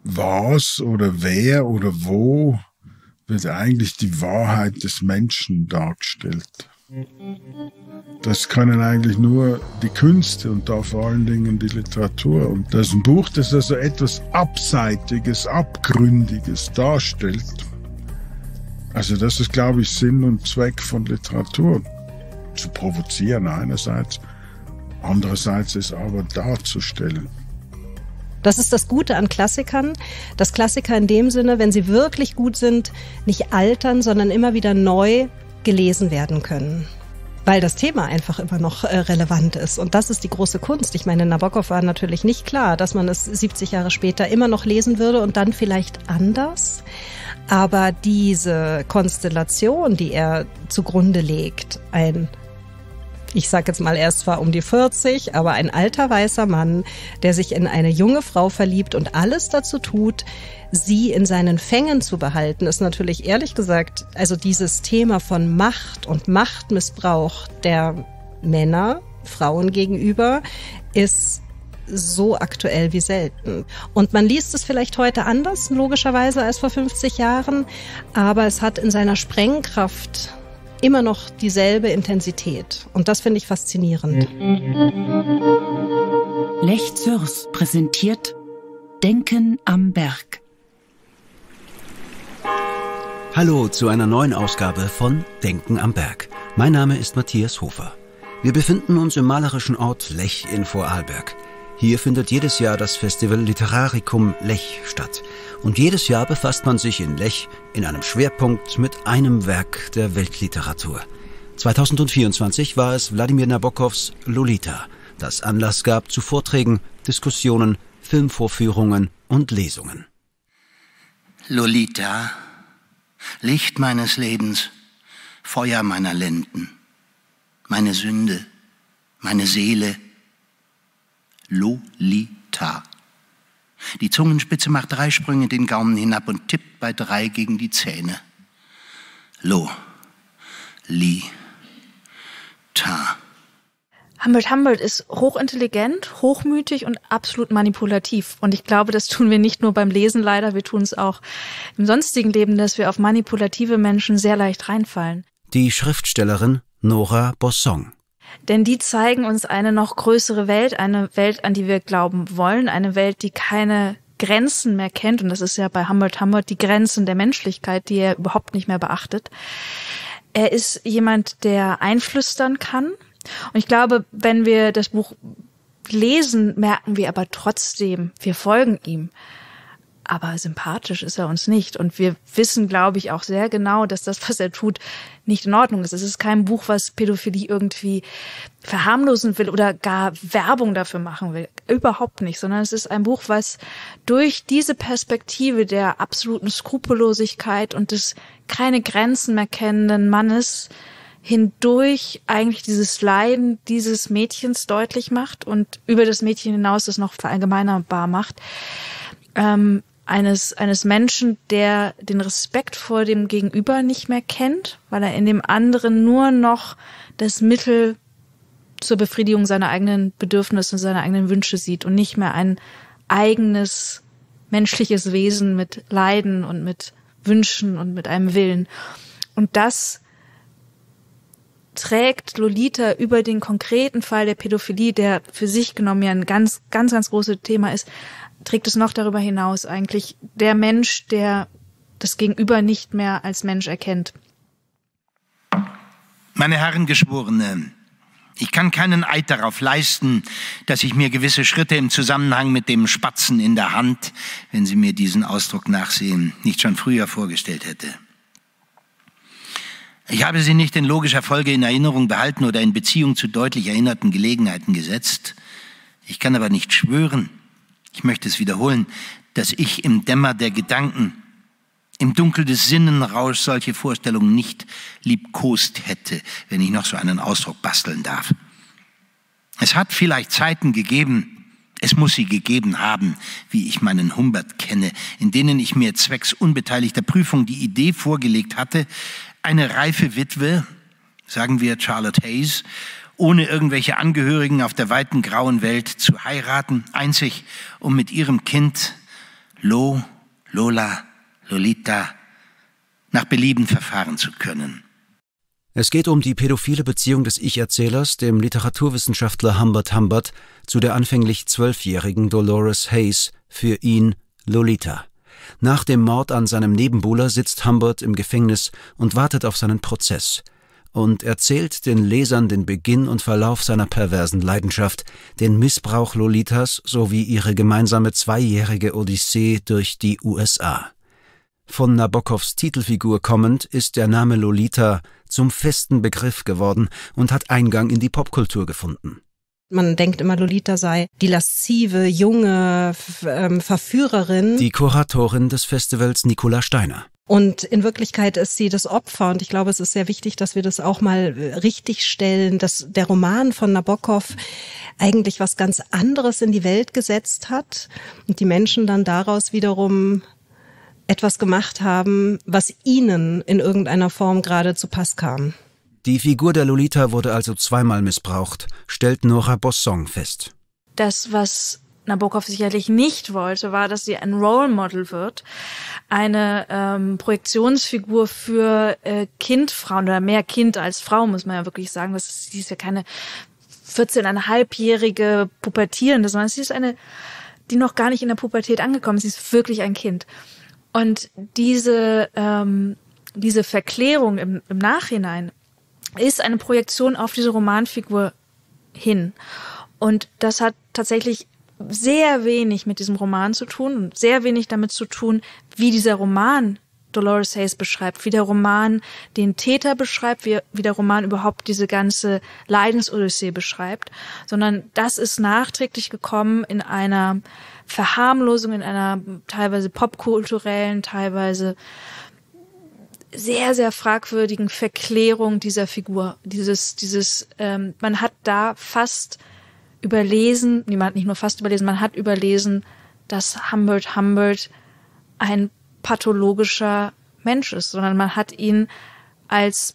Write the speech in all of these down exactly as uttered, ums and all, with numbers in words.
was oder wer oder wo wird eigentlich die Wahrheit des Menschen dargestellt. Das können eigentlich nur die Künste und da vor allen Dingen die Literatur. Und das ist ein Buch, das also etwas Abseitiges, Abgründiges darstellt. Also das ist, glaube ich, Sinn und Zweck von Literatur. Zu provozieren einerseits, andererseits ist aber darzustellen. Das ist das Gute an Klassikern, dass Klassiker in dem Sinne, wenn sie wirklich gut sind, nicht altern, sondern immer wieder neu gelesen werden können. Weil das Thema einfach immer noch äh, relevant ist. Und das ist die große Kunst. Ich meine, Nabokov war natürlich nicht klar, dass man es siebzig Jahre später immer noch lesen würde und dann vielleicht anders. Aber diese Konstellation, die er zugrunde legt, ein Ich sage jetzt mal, er ist zwar um die vierzig, aber ein alter weißer Mann, der sich in eine junge Frau verliebt und alles dazu tut, sie in seinen Fängen zu behalten, ist natürlich ehrlich gesagt, also dieses Thema von Macht und Machtmissbrauch der Männer, Frauen gegenüber, ist so aktuell wie selten. Und man liest es vielleicht heute anders, logischerweise, als vor fünfzig Jahren, aber es hat in seiner Sprengkraft immer noch dieselbe Intensität. Und das finde ich faszinierend. Lech Zürs präsentiert Denken am Berg. Hallo zu einer neuen Ausgabe von Denken am Berg. Mein Name ist Matthias Hofer. Wir befinden uns im malerischen Ort Lech in Vorarlberg. Hier findet jedes Jahr das Festival Literaricum Lech statt. Und jedes Jahr befasst man sich in Lech in einem Schwerpunkt mit einem Werk der Weltliteratur. zweitausendvierundzwanzig war es Wladimir Nabokovs Lolita, das Anlass gab zu Vorträgen, Diskussionen, Filmvorführungen und Lesungen. Lolita, Licht meines Lebens, Feuer meiner Lenden, meine Sünde, meine Seele, Lolita. Die Zungenspitze macht drei Sprünge den Gaumen hinab und tippt bei drei gegen die Zähne. Lo, li, ta. Humbert Humbert ist hochintelligent, hochmütig und absolut manipulativ. Und ich glaube, das tun wir nicht nur beim Lesen leider, wir tun es auch im sonstigen Leben, dass wir auf manipulative Menschen sehr leicht reinfallen. Die Schriftstellerin Nora Bossong. Denn die zeigen uns eine noch größere Welt, eine Welt, an die wir glauben wollen, eine Welt, die keine Grenzen mehr kennt. Und das ist ja bei Humbert Humbert die Grenzen der Menschlichkeit, die er überhaupt nicht mehr beachtet. Er ist jemand, der einflüstern kann. Und ich glaube, wenn wir das Buch lesen, merken wir aber trotzdem, wir folgen ihm. Aber sympathisch ist er uns nicht. Und wir wissen, glaube ich, auch sehr genau, dass das, was er tut, nicht in Ordnung ist. Es ist kein Buch, was Pädophilie irgendwie verharmlosen will oder gar Werbung dafür machen will. Überhaupt nicht. Sondern es ist ein Buch, was durch diese Perspektive der absoluten Skrupellosigkeit und des keine Grenzen mehr kennenden Mannes hindurch eigentlich dieses Leiden dieses Mädchens deutlich macht und über das Mädchen hinaus es noch verallgemeinerbar macht. Ähm, eines eines Menschen, der den Respekt vor dem Gegenüber nicht mehr kennt, weil er in dem anderen nur noch das Mittel zur Befriedigung seiner eigenen Bedürfnisse und seiner eigenen Wünsche sieht und nicht mehr ein eigenes menschliches Wesen mit Leiden und mit Wünschen und mit einem Willen. Und das trägt Lolita über den konkreten Fall der Pädophilie, der für sich genommen ja ein ganz, ganz, ganz großes Thema ist, trägt es noch darüber hinaus eigentlich der Mensch, der das Gegenüber nicht mehr als Mensch erkennt. Meine Herren Geschworene, ich kann keinen Eid darauf leisten, dass ich mir gewisse Schritte im Zusammenhang mit dem Spatzen in der Hand, wenn Sie mir diesen Ausdruck nachsehen, nicht schon früher vorgestellt hätte. Ich habe sie nicht in logischer Folge in Erinnerung behalten oder in Beziehung zu deutlich erinnerten Gelegenheiten gesetzt. Ich kann aber nicht schwören, ich möchte es wiederholen, dass ich im Dämmer der Gedanken, im Dunkel des Sinnenrauschs solche Vorstellungen nicht liebkost hätte, wenn ich noch so einen Ausdruck basteln darf. Es hat vielleicht Zeiten gegeben, es muss sie gegeben haben, wie ich meinen Humbert kenne, in denen ich mir zwecks unbeteiligter Prüfung die Idee vorgelegt hatte, eine reife Witwe, sagen wir Charlotte Hayes, ohne irgendwelche Angehörigen auf der weiten grauen Welt zu heiraten, einzig um mit ihrem Kind Lo, Lola, Lolita nach Belieben verfahren zu können. Es geht um die pädophile Beziehung des Ich-Erzählers, dem Literaturwissenschaftler Humbert Humbert, zu der anfänglich zwölfjährigen Dolores Hays, für ihn Lolita. Nach dem Mord an seinem Nebenbuhler sitzt Humbert im Gefängnis und wartet auf seinen Prozess und erzählt den Lesern den Beginn und Verlauf seiner perversen Leidenschaft, den Missbrauch Lolitas sowie ihre gemeinsame zweijährige Odyssee durch die U S A. Von Nabokovs Titelfigur kommend ist der Name Lolita zum festen Begriff geworden und hat Eingang in die Popkultur gefunden. Man denkt immer, Lolita sei die laszive, junge ähm, Verführerin. Die Kuratorin des Festivals Nicola Steiner. Und in Wirklichkeit ist sie das Opfer. Und ich glaube, es ist sehr wichtig, dass wir das auch mal richtig stellen, dass der Roman von Nabokov eigentlich was ganz anderes in die Welt gesetzt hat und die Menschen dann daraus wiederum etwas gemacht haben, was ihnen in irgendeiner Form gerade zu Pass kam. Die Figur der Lolita wurde also zweimal missbraucht, stellt Nora Bosson fest. Das, was Nabokov sicherlich nicht wollte, war, dass sie ein Role Model wird, eine ähm, Projektionsfigur für äh, Kindfrauen oder mehr Kind als Frau, muss man ja wirklich sagen. Das ist, sie ist ja keine vierzehneinhalbjährige Pubertierende, sondern sie ist eine, die noch gar nicht in der Pubertät angekommen ist. Sie ist wirklich ein Kind. Und diese ähm, diese Verklärung im, im Nachhinein ist eine Projektion auf diese Romanfigur hin. Und das hat tatsächlich sehr wenig mit diesem Roman zu tun und sehr wenig damit zu tun, wie dieser Roman Dolores Hays beschreibt, wie der Roman den Täter beschreibt, wie, wie der Roman überhaupt diese ganze Leidensodyssee beschreibt, sondern das ist nachträglich gekommen in einer Verharmlosung, in einer teilweise popkulturellen, teilweise sehr, sehr fragwürdigen Verklärung dieser Figur. Dieses, dieses, ähm, man hat da fast überlesen, man hat nicht nur fast überlesen, man hat überlesen, dass Humbert Humbert ein pathologischer Mensch ist, sondern man hat ihn als,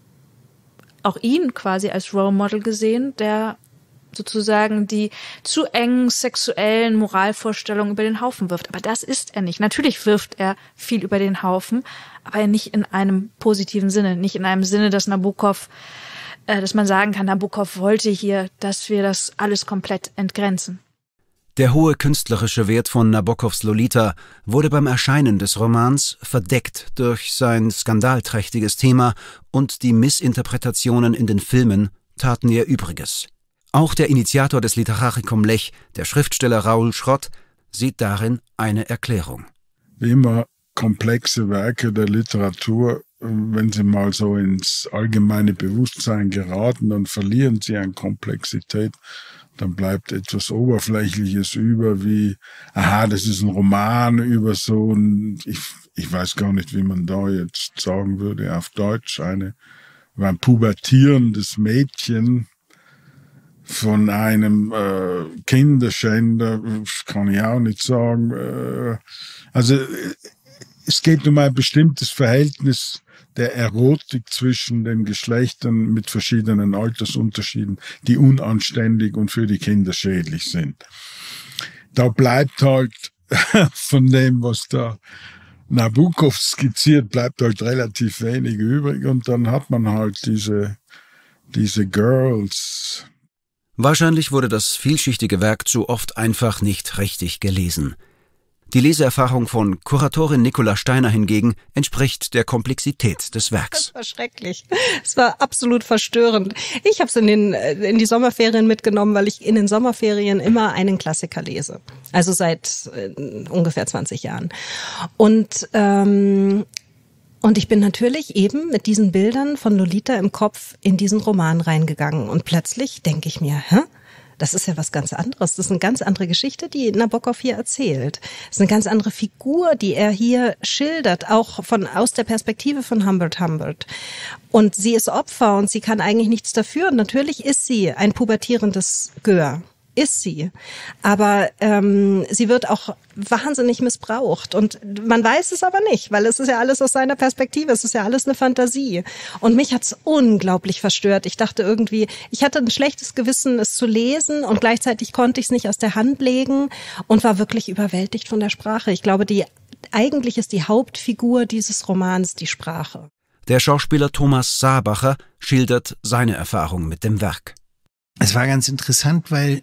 auch ihn quasi als Role Model gesehen, der sozusagen die zu engen sexuellen Moralvorstellungen über den Haufen wirft. Aber das ist er nicht. Natürlich wirft er viel über den Haufen, aber nicht in einem positiven Sinne, nicht in einem Sinne, dass Nabokov, äh, dass man sagen kann, Nabokov wollte hier, dass wir das alles komplett entgrenzen. Der hohe künstlerische Wert von Nabokovs Lolita wurde beim Erscheinen des Romans verdeckt durch sein skandalträchtiges Thema, und die Missinterpretationen in den Filmen taten ihr Übriges. Auch der Initiator des Literaricum Lech, der Schriftsteller Raoul Schrott, sieht darin eine Erklärung. Wie immer komplexe Werke der Literatur, wenn sie mal so ins allgemeine Bewusstsein geraten, dann verlieren sie an Komplexität. Dann bleibt etwas Oberflächliches über, wie, aha, das ist ein Roman über so ein, ich, ich weiß gar nicht, wie man da jetzt sagen würde auf Deutsch, eine, über ein pubertierendes Mädchen von einem äh, Kinderschänder, kann ich auch nicht sagen. Äh, also es geht um ein bestimmtes Verhältnis der Erotik zwischen den Geschlechtern mit verschiedenen Altersunterschieden, die unanständig und für die Kinder schädlich sind. Da bleibt halt von dem, was da Nabokov skizziert, bleibt halt relativ wenig übrig, und dann hat man halt diese, diese Girls. Wahrscheinlich wurde das vielschichtige Werk zu oft einfach nicht richtig gelesen. Die Leseerfahrung von Kuratorin Nicola Steiner hingegen entspricht der Komplexität des Werks. Das war schrecklich. Es war absolut verstörend. Ich habe es in den in die Sommerferien mitgenommen, weil ich in den Sommerferien immer einen Klassiker lese. Also seit äh, ungefähr zwanzig Jahren. Und ähm, und ich bin natürlich eben mit diesen Bildern von Lolita im Kopf in diesen Roman reingegangen. Und plötzlich denke ich mir, hä? Das ist ja was ganz anderes. Das ist eine ganz andere Geschichte, die Nabokov hier erzählt. Das ist eine ganz andere Figur, die er hier schildert, auch von aus der Perspektive von Humbert Humbert. Und sie ist Opfer und sie kann eigentlich nichts dafür. Und natürlich ist sie ein pubertierendes Gör. ist sie. Aber ähm, sie wird auch wahnsinnig missbraucht. Und man weiß es aber nicht, weil es ist ja alles aus seiner Perspektive. Es ist ja alles eine Fantasie. Und mich hat's unglaublich verstört. Ich dachte irgendwie, ich hatte ein schlechtes Gewissen, es zu lesen und gleichzeitig konnte ich es nicht aus der Hand legen und war wirklich überwältigt von der Sprache. Ich glaube, die eigentlich ist die Hauptfigur dieses Romans die Sprache. Der Schauspieler Thomas Saarbacher schildert seine Erfahrung mit dem Werk. Es war ganz interessant, weil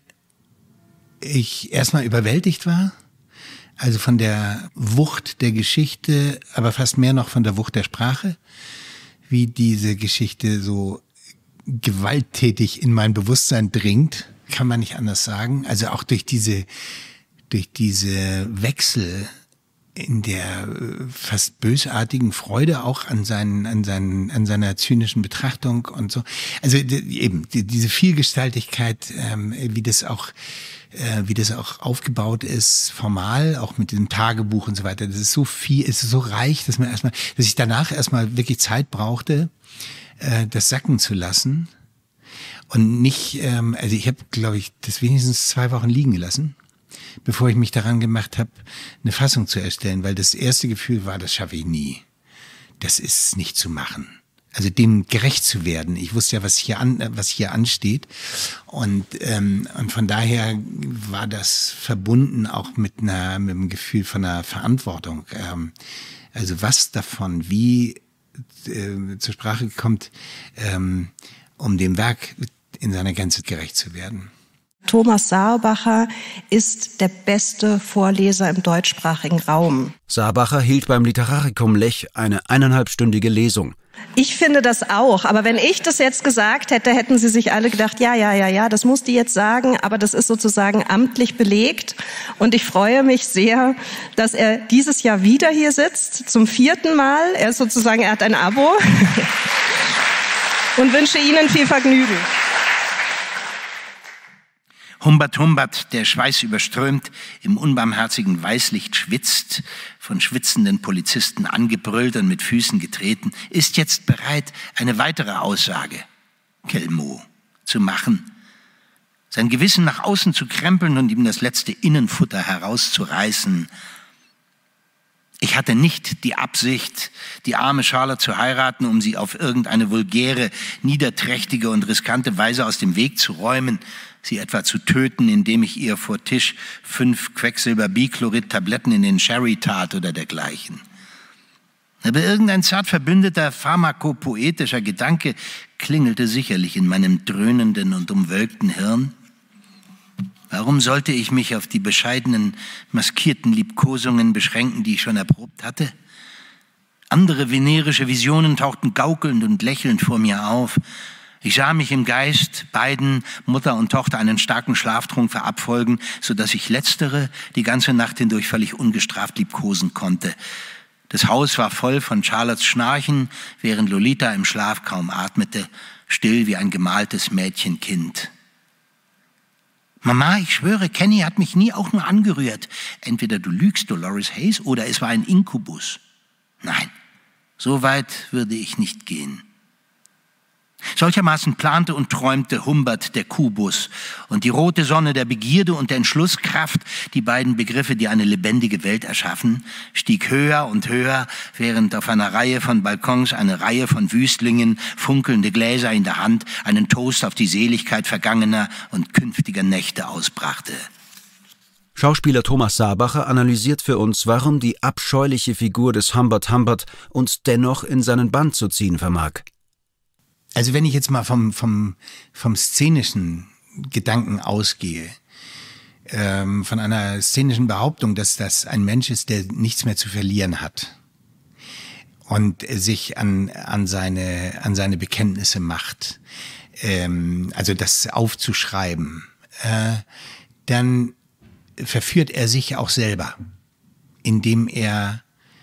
ich erstmal überwältigt war, also von der Wucht der Geschichte, aber fast mehr noch von der Wucht der Sprache, wie diese Geschichte so gewalttätig in mein Bewusstsein dringt, kann man nicht anders sagen. Also auch durch diese, durch diese Wechsel in der fast bösartigen Freude auch an seinen, an seinen, an seiner zynischen Betrachtung und so. Also eben diese Vielgestaltigkeit, ähm, wie das auch, äh, wie das auch aufgebaut ist, formal, auch mit dem Tagebuch und so weiter. Das ist so viel, es ist so reich, dass man erstmal, dass ich danach erstmal wirklich Zeit brauchte, äh, das sacken zu lassen und nicht, ähm, also ich habe, glaube ich, das wenigstens zwei Wochen liegen gelassen, bevor ich mich daran gemacht habe, eine Fassung zu erstellen, weil das erste Gefühl war, das schaffe ich nie. Das ist nicht zu machen. Also dem gerecht zu werden. Ich wusste ja, was hier an, was hier ansteht, und ähm, und von daher war das verbunden auch mit einer, mit einem Gefühl von einer Verantwortung. Ähm, also was davon wie äh, zur Sprache kommt, ähm, um dem Werk in seiner Gänze gerecht zu werden. Thomas Saarbacher ist der beste Vorleser im deutschsprachigen Raum. Saarbacher hielt beim Literaricum Lech eine eineinhalbstündige Lesung. Ich finde das auch, aber wenn ich das jetzt gesagt hätte, hätten Sie sich alle gedacht, ja, ja, ja, ja, das muss die jetzt sagen, aber das ist sozusagen amtlich belegt, und ich freue mich sehr, dass er dieses Jahr wieder hier sitzt, zum vierten Mal. Er ist sozusagen, er hat ein Abo und wünsche Ihnen viel Vergnügen. Humbert Humbert, der schweißüberströmt, im unbarmherzigen Weißlicht schwitzt, von schwitzenden Polizisten angebrüllt und mit Füßen getreten, ist jetzt bereit, eine weitere Aussage, Kelmo, zu machen, sein Gewissen nach außen zu krempeln und ihm das letzte Innenfutter herauszureißen. Ich hatte nicht die Absicht, die arme Charlotte zu heiraten, um sie auf irgendeine vulgäre, niederträchtige und riskante Weise aus dem Weg zu räumen, sie etwa zu töten, indem ich ihr vor Tisch fünf Quecksilber-Bichlorid-Tabletten in den Sherry tat oder dergleichen. Aber irgendein zart verbündeter, pharmakopoetischer Gedanke klingelte sicherlich in meinem dröhnenden und umwölkten Hirn. Warum sollte ich mich auf die bescheidenen, maskierten Liebkosungen beschränken, die ich schon erprobt hatte? Andere venerische Visionen tauchten gaukelnd und lächelnd vor mir auf. Ich sah mich im Geist beiden, Mutter und Tochter, einen starken Schlaftrunk verabfolgen, so dass ich letztere die ganze Nacht hindurch völlig ungestraft liebkosen konnte. Das Haus war voll von Charlottes Schnarchen, während Lolita im Schlaf kaum atmete, still wie ein gemaltes Mädchenkind. Mama, ich schwöre, Kenny hat mich nie auch nur angerührt. Entweder du lügst, Dolores Hayes, oder es war ein Inkubus. Nein, so weit würde ich nicht gehen. Solchermaßen plante und träumte Humbert der Kubus, und die rote Sonne der Begierde und der Entschlusskraft, die beiden Begriffe, die eine lebendige Welt erschaffen, stieg höher und höher, während auf einer Reihe von Balkons eine Reihe von Wüstlingen, funkelnde Gläser in der Hand, einen Toast auf die Seligkeit vergangener und künftiger Nächte ausbrachte. Schauspieler Thomas Saarbacher analysiert für uns, warum die abscheuliche Figur des Humbert Humbert uns dennoch in seinen Bann zu ziehen vermag. Also wenn ich jetzt mal vom, vom, vom szenischen Gedanken ausgehe, ähm, von einer szenischen Behauptung, dass das ein Mensch ist, der nichts mehr zu verlieren hat und sich an, an, seine, an seine Bekenntnisse macht, ähm, also das aufzuschreiben, äh, dann verführt er sich auch selber, indem er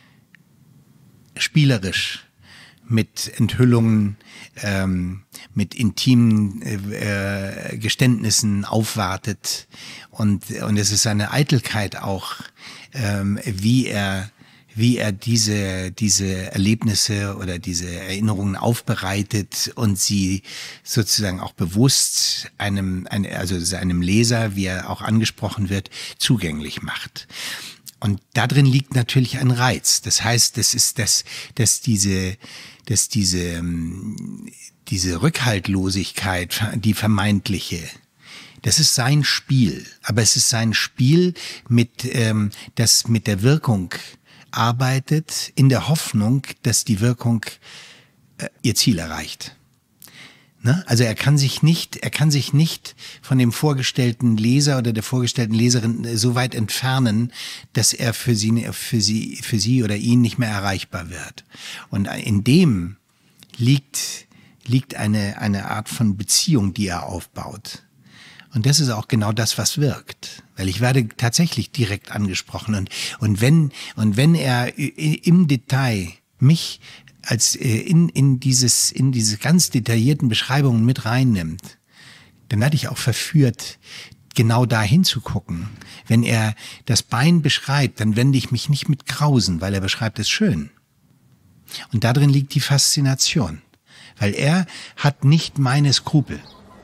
spielerisch mit Enthüllungen, ähm, mit intimen äh, Geständnissen aufwartet, und und es ist seine Eitelkeit auch, ähm, wie er wie er diese, diese Erlebnisse oder diese Erinnerungen aufbereitet und sie sozusagen auch bewusst einem, also seinem Leser, wie er auch angesprochen wird, zugänglich macht. Und da drin liegt natürlich ein Reiz. Das heißt, das ist, dass, dass diese, dass diese, diese Rückhaltlosigkeit, die vermeintliche, das ist sein Spiel. Aber es ist sein Spiel, mit, ähm, das mit der Wirkung arbeitet, in der Hoffnung, dass die Wirkung äh, ihr Ziel erreicht. Ne? Also er kann sich nicht, er kann sich nicht von dem vorgestellten Leser oder der vorgestellten Leserin so weit entfernen, dass er für sie, für sie, für sie oder ihn nicht mehr erreichbar wird. Und in dem liegt, liegt eine, eine Art von Beziehung, die er aufbaut. Und das ist auch genau das, was wirkt. Weil ich werde tatsächlich direkt angesprochen. Und, und wenn, und wenn er im Detail mich als in, in dieses, in diese ganz detaillierten Beschreibungen mit reinnimmt, dann werde ich auch verführt, genau da hinzugucken. Wenn er das Bein beschreibt, dann wende ich mich nicht mit Grausen, weil er beschreibt es schön. Und darin liegt die Faszination. Weil er hat nicht meine Skrupel.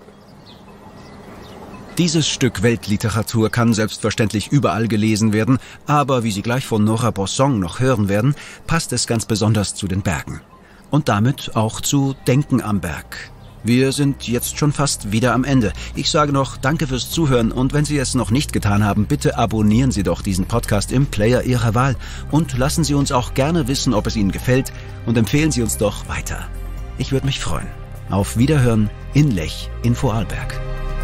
Dieses Stück Weltliteratur kann selbstverständlich überall gelesen werden, aber wie Sie gleich von Nora Bosson noch hören werden, passt es ganz besonders zu den Bergen. Und damit auch zu Denken am Berg. Wir sind jetzt schon fast wieder am Ende. Ich sage noch Danke fürs Zuhören und wenn Sie es noch nicht getan haben, bitte abonnieren Sie doch diesen Podcast im Player Ihrer Wahl und lassen Sie uns auch gerne wissen, ob es Ihnen gefällt und empfehlen Sie uns doch weiter. Ich würde mich freuen. Auf Wiederhören in Lech in Vorarlberg.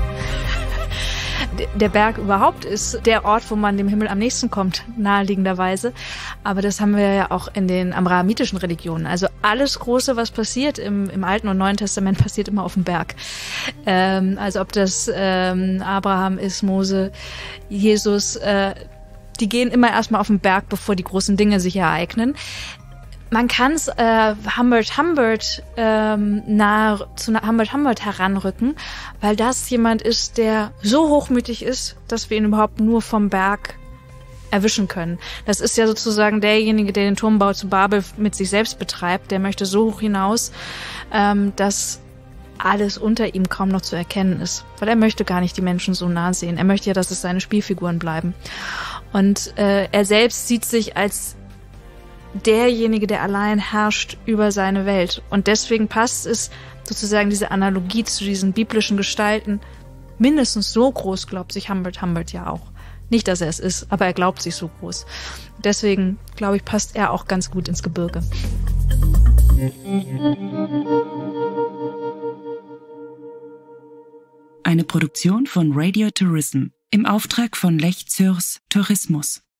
Der Berg überhaupt ist der Ort, wo man dem Himmel am nächsten kommt, naheliegenderweise. Aber das haben wir ja auch in den abrahamitischen Religionen. Also alles Große, was passiert im, im Alten und Neuen Testament, passiert immer auf dem Berg. Ähm, also ob das ähm, Abraham ist, Mose, Jesus, äh, die gehen immer erstmal auf den Berg, bevor die großen Dinge sich ereignen. Man kann es äh, Humbert Humbert ähm, nahe zu Humbert Humbert heranrücken, weil das jemand ist, der so hochmütig ist, dass wir ihn überhaupt nur vom Berg erwischen können. Das ist ja sozusagen derjenige, der den Turmbau zu Babel mit sich selbst betreibt. Der möchte so hoch hinaus, ähm, dass alles unter ihm kaum noch zu erkennen ist. Weil er möchte gar nicht die Menschen so nah sehen. Er möchte ja, dass es seine Spielfiguren bleiben. Und äh, er selbst sieht sich als derjenige, der allein herrscht über seine Welt. Und deswegen passt es sozusagen diese Analogie zu diesen biblischen Gestalten mindestens so groß, glaubt sich Humbert Humbert ja auch. Nicht, dass er es ist, aber er glaubt sich so groß. Deswegen, glaube ich, passt er auch ganz gut ins Gebirge. Eine Produktion von Radio Tourism im Auftrag von Lech Zürs Tourismus.